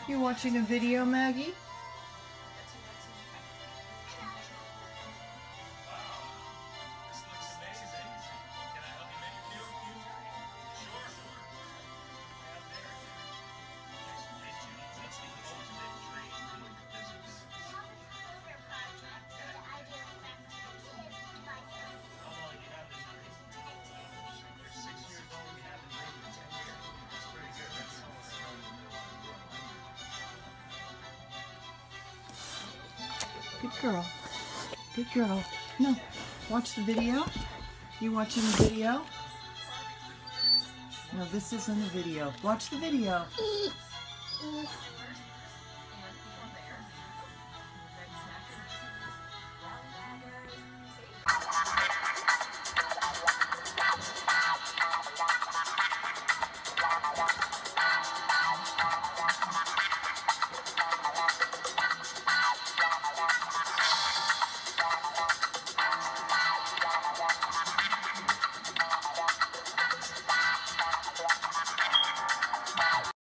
You watching a video, Maggie? Good girl. Good girl. No. Watch the video. You watching the video? No, this isn't a video. Watch the video.